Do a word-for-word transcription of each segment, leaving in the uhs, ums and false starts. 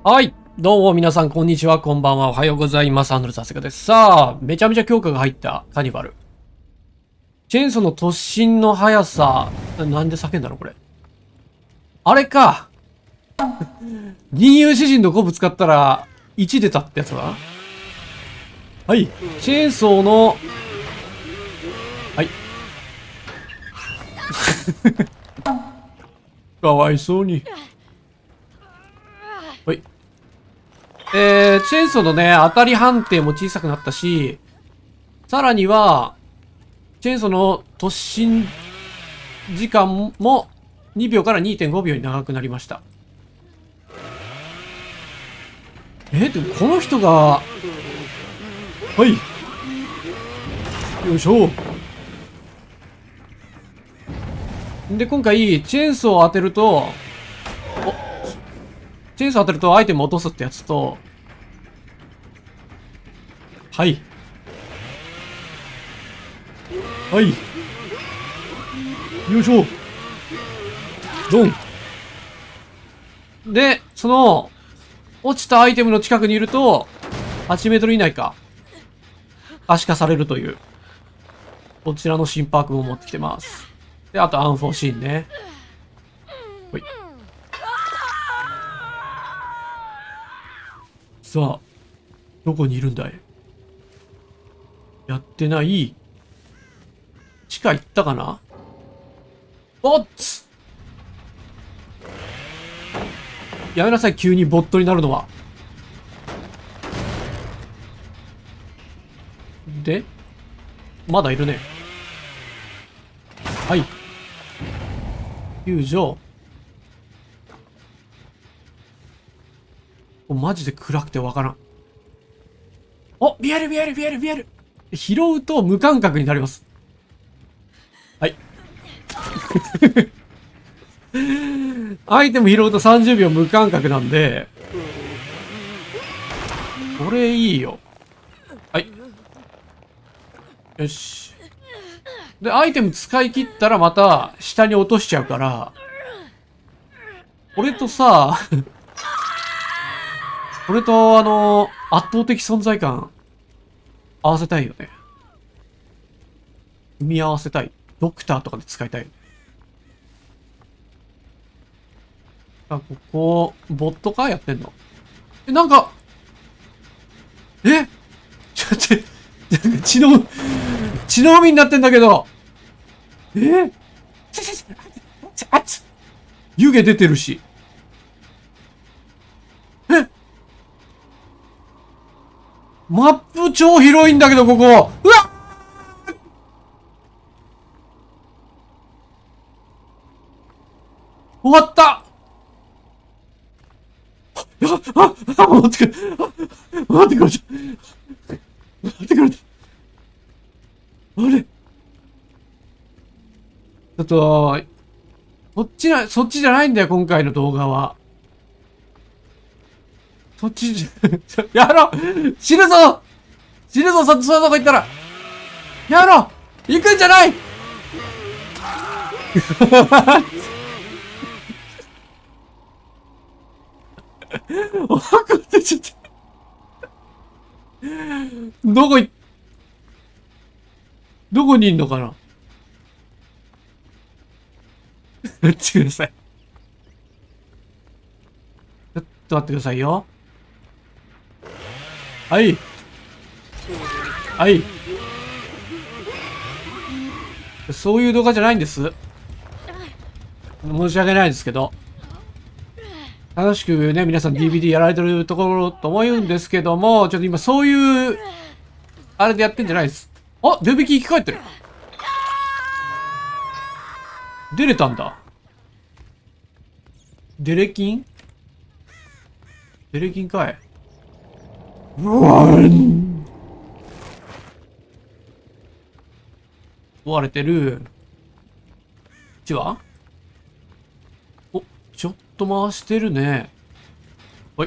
はい。どうも皆さん、こんにちは、こんばんは、おはようございます。アンドルザセカです。さあ、めちゃめちゃ強化が入ったカニバル。チェーンソーの突進の速さ、なんで叫んだのこれ。あれか。銀融詩人のごぶ使ったら、いち出たってやつだ。はい。チェーンソーの、はい。かわいそうに。はい。えー、チェーンソーのね、当たり判定も小さくなったし、さらには、チェーンソーの突進時間もにびょうからにてんごびょうに長くなりました。え、でもこの人が、はい。よいしょ。で、今回、チェーンソーを当てると、お、チェーンソー当てるとアイテム落とすってやつと、はい。はい。よいしょ。ドン。で、その、落ちたアイテムの近くにいると、はちメートル以内か、可視化されるという、こちらの心拍も持ってきてます。で、あとアンフォーシーンね。ほい。さあ、どこにいるんだい？やってない。地下行ったかな？おっつ！やめなさい、急にボットになるのは。で、まだいるね。はい。救助。マジで暗くてわからん。お、見える見える見える見える。拾うと無感覚になります。はい。アイテム拾うとさんじゅうびょう無感覚なんで、これいいよ。はい。よし。で、アイテム使い切ったらまた下に落としちゃうから、俺とさ、俺とあの、圧倒的存在感合わせたいよね。組み合わせたい。ドクターとかで使いたいよね。あ、ここ、ボットかやってんの。え、なんか、えちょっと、なんか血の、血の海になってんだけど。えあっつ湯気出てるし。えマップ超広いんだけど、ここ。うわっ終わったあ、あ、あ、待ってくれ。待ってくれ。待ってくれ。あれちょっと、そっちな、そっちじゃないんだよ、今回の動画は。そっちじゃ、やろう死ぬぞ死ぬぞそっちのとこ行ったらやろう行くんじゃない分かってちゃった。どこい、どこにいんのかな待ってください。ちょっと待ってくださいよ。はい。はい。そういう動画じゃないんです。申し訳ないですけど。楽しくね、皆さん ディーブイディー やられてるところと思うんですけども、ちょっと今そういう、あれでやってんじゃないです。あ、デビキ生き返ってる。出れたんだ。デレキンデレキンかい。うわん追われてる。こっちはお、ちょっと回してるね。ほい。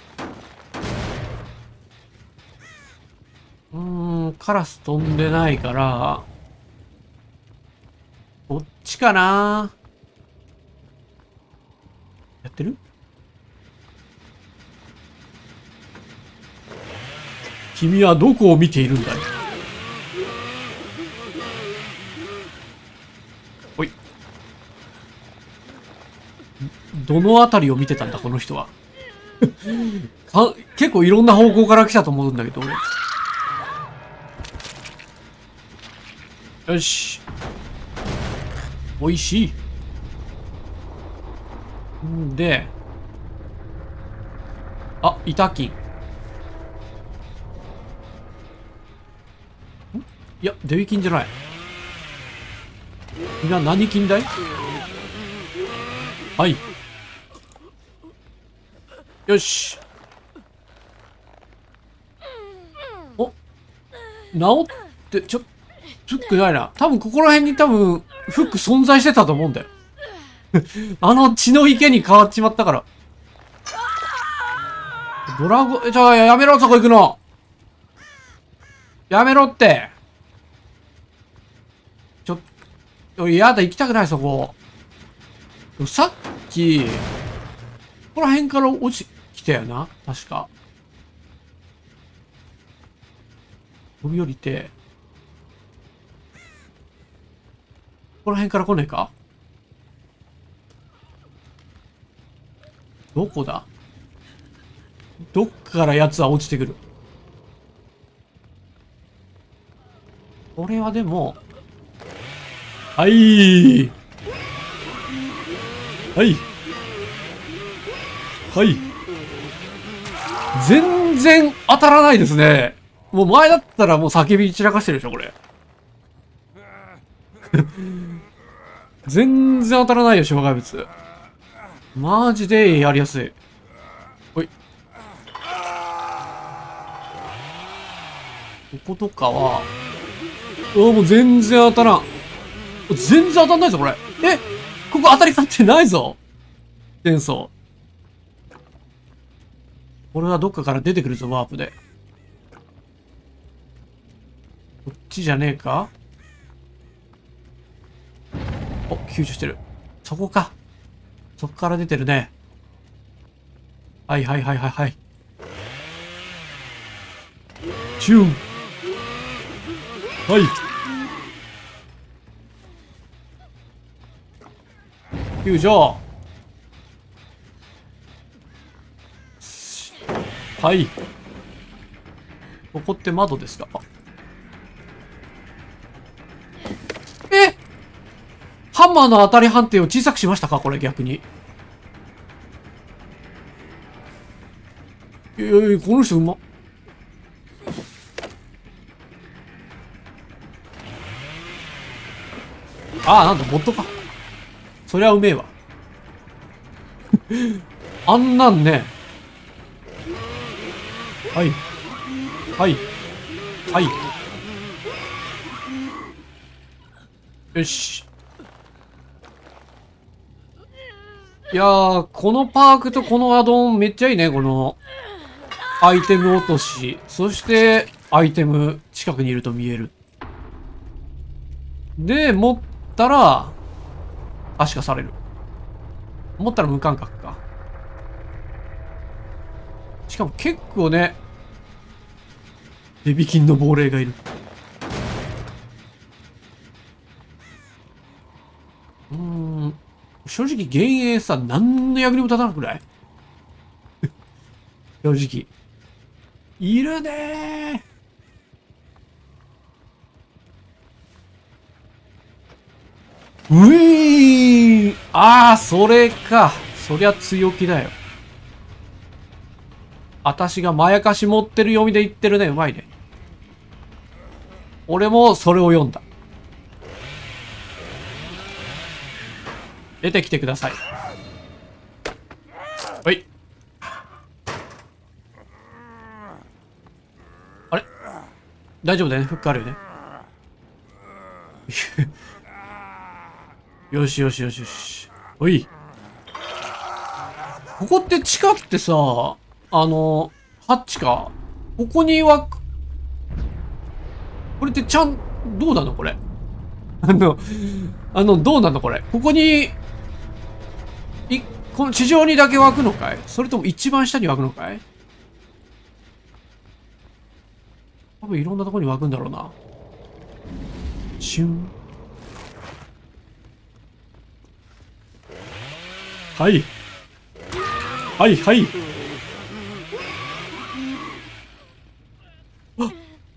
うーん、カラス飛んでないから、こっちかなやってる君はどこを見ているんだい？おい。どのあたりを見てたんだ、この人は。か結構いろんな方向から来たと思うんだけど、俺。よし。おいしい。んで、あ、板金。んいや、デビ金じゃない。今何金だい？はい。よし。お、治って、ちょ、フックないな。多分ここら辺に多分、フック存在してたと思うんだよ。あの血の池に変わっちまったから。ドラゴン、じゃあやめろ、そこ行くの。やめろって。ちょ、おい、やだ、行きたくない、そこ。さっき、ここら辺から落ち、来たよな、確か。飛び降りて、ここら辺から来ねえか？どこだ？どっから奴は落ちてくる？これはでも、はい。はい。はい。全然当たらないですね。もう前だったらもう叫び散らかしてるでしょ、これ。全然当たらないよ、障害物。マジでやりやすい。ほい。こことかは、おもう全然当たらん。全然当たんないぞ、これ。え、ここ当たり勝ってないぞ。転送。俺はどっかから出てくるぞ、ワープで。こっちじゃねえか？お、救助してる。そこか。そこから出てるね。はいはいはいはいはい。チューン。はい。救助。はい。ここって窓ですか？え？ハンマーの当たり判定を小さくしましたか？これ逆に。いやいや、この人うまっ。ああ、なんだ、ボットか。そりゃうめえわ。あんなんね。はい。はい。はい。よし。いやー、このパークとこのアドオンめっちゃいいね、この。アイテム落とし。そして、アイテム近くにいると見える。で、持ったら、足がされる。持ったら無感覚か。しかも結構ね、デビキンの亡霊がいる。うーん。正直、幻影さ、何の役にも立たなくない？正直。いるねー。ういーん。ああ、それか。そりゃ強気だよ。あたしがまやかし持ってる読みで言ってるね。うまいね。俺もそれを読んだ。出てきてください。はい。あれ？大丈夫だよね。フックあるよね。よしよしよしよし。おい。ここって地下ってさ、あの、ハッチか。ここには、これってちゃん、どうなのこれ。あの、あの、どうなのこれ。ここに、い、この地上にだけ湧くのかい？それとも一番下に湧くのかい？ 多分いろんなとこに湧くんだろうな。シュン。はい。はいはい。あっ。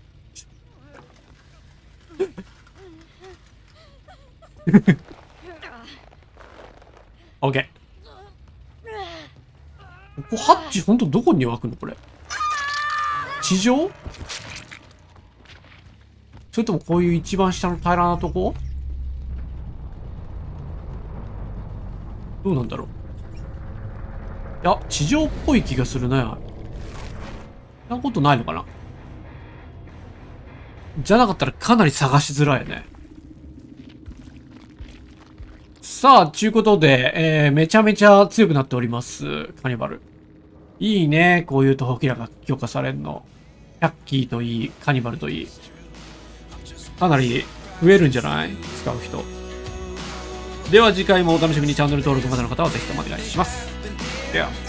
オッケー。ここハッチほんとどこに湧くのこれ。地上？それともこういう一番下の平らなとこ？どうなんだろう。いや、地上っぽい気がするね。そんなことないのかな。じゃなかったらかなり探しづらいね。さあ、ちゅうことで、えー、めちゃめちゃ強くなっております。カニバル。いいね。こういうトホキラが強化されるの。ヒャッキーといい、カニバルといい。かなり増えるんじゃない？使う人。では次回もお楽しみに。チャンネル登録までの方はぜひともお願いします。では。